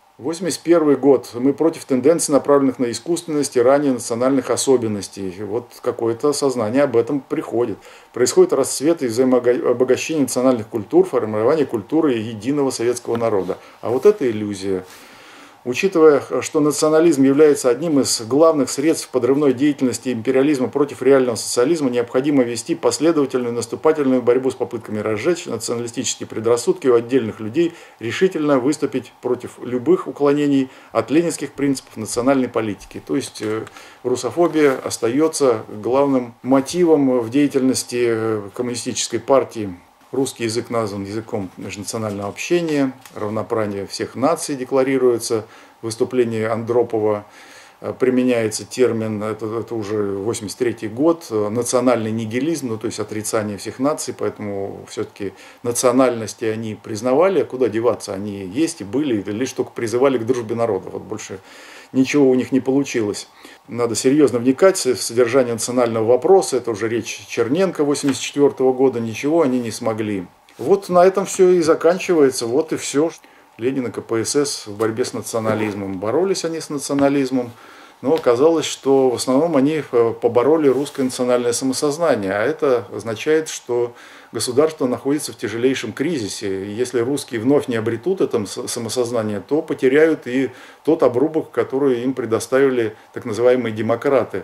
[SPEAKER 1] 1981 год. Мы против тенденций, направленных на искусственность и ранее национальных особенностей. Вот какое-то сознание об этом приходит. Происходит расцвет и взаимообогащение национальных культур, формирование культуры единого советского народа. А вот это иллюзия. Учитывая, что национализм является одним из главных средств подрывной деятельности империализма против реального социализма, необходимо вести последовательную наступательную борьбу с попытками разжечь националистические предрассудки у отдельных людей, решительно выступить против любых уклонений от ленинских принципов национальной политики. То есть русофобия остается главным мотивом в деятельности коммунистической партии. Русский язык назван языком межнационального общения, равноправие всех наций декларируется. В выступлении Андропова применяется термин, это уже 1983 год, национальный нигилизм, ну, то есть отрицание всех наций, поэтому все-таки национальности они признавали, а куда деваться, они есть и были, лишь только призывали к дружбе народов. Вот больше ничего у них не получилось. Надо серьезно вникать в содержание национального вопроса. Это уже речь Черненко 1984 года. Ничего они не смогли. Вот на этом все и заканчивается. Вот и все. Ленин и КПСС в борьбе с национализмом. Боролись они с национализмом. Но оказалось, что в основном они побороли русское национальное самосознание. А это означает, что государство находится в тяжелейшем кризисе. И если русские вновь не обретут это самосознание, то потеряют и тот обрубок, который им предоставили так называемые демократы,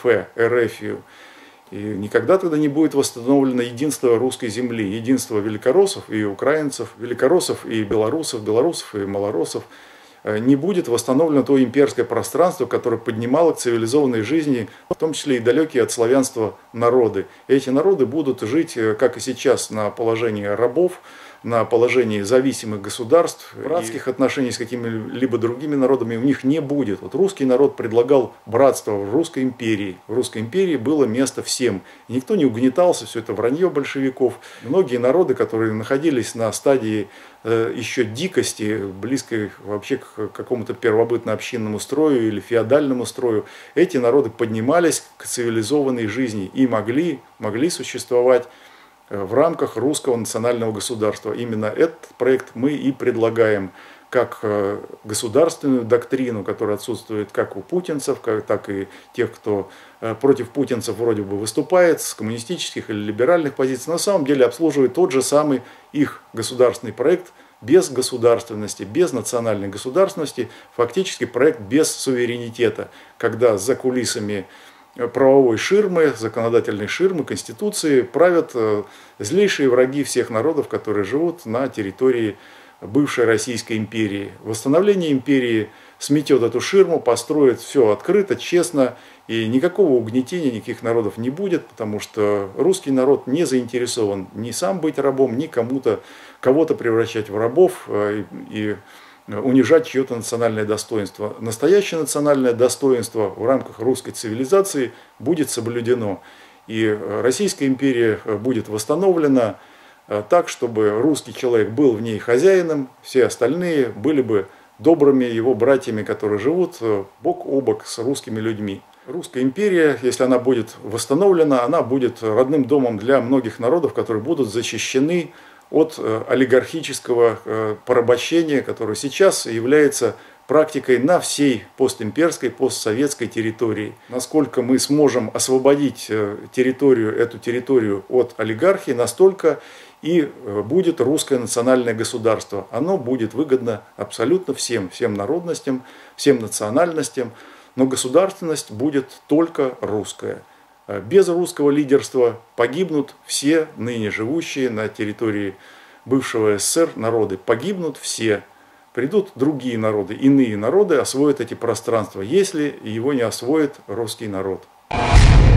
[SPEAKER 1] РФ-ю. И никогда тогда не будет восстановлено единство русской земли, единство великороссов и украинцев, великороссов и белорусов, белорусов и малороссов. не будет восстановлено то имперское пространство, которое поднимало к цивилизованной жизни, в том числе и далекие от славянства народы. Эти народы будут жить, как и сейчас, на положении рабов, на положении зависимых государств, братских отношений с какими-либо другими народами у них не будет. Вот русский народ предлагал братство в Русской империи. В Русской империи было место всем. И никто не угнетался, все это вранье большевиков. Многие народы, которые находились на стадии еще дикости, близкой вообще к какому-то первобытно-общинному строю или феодальному строю, эти народы поднимались к цивилизованной жизни и могли существовать в рамках русского национального государства. Именно этот проект мы и предлагаем как государственную доктрину, которая отсутствует как у путинцев, так и тех, кто против путинцев вроде бы выступает, с коммунистических или либеральных позиций, на самом деле обслуживает тот же самый их государственный проект без государственности, без национальной государственности, фактически проект без суверенитета, когда за кулисами правовой ширмы, законодательной ширмы, конституции правят злейшие враги всех народов, которые живут на территории бывшей Российской империи. Восстановление империи сметет эту ширму, построит все открыто, честно, и никакого угнетения никаких народов не будет, потому что русский народ не заинтересован ни сам быть рабом, ни кого-то превращать в рабов и унижать чье-то национальное достоинство. Настоящее национальное достоинство в рамках русской цивилизации будет соблюдено. И Российская империя будет восстановлена так, чтобы русский человек был в ней хозяином, все остальные были бы добрыми его братьями, которые живут бок о бок с русскими людьми. Русская империя, если она будет восстановлена, она будет родным домом для многих народов, которые будут защищены от олигархического порабощения, которое сейчас является практикой на всей постимперской, постсоветской территории. Насколько мы сможем освободить эту территорию от олигархии, настолько и будет русское национальное государство. Оно будет выгодно абсолютно всем народностям, всем национальностям, но государственность будет только русская. Без русского лидерства погибнут все ныне живущие на территории бывшего СССР народы. Погибнут все. Придут другие народы, иные народы освоят эти пространства, если его не освоит русский народ.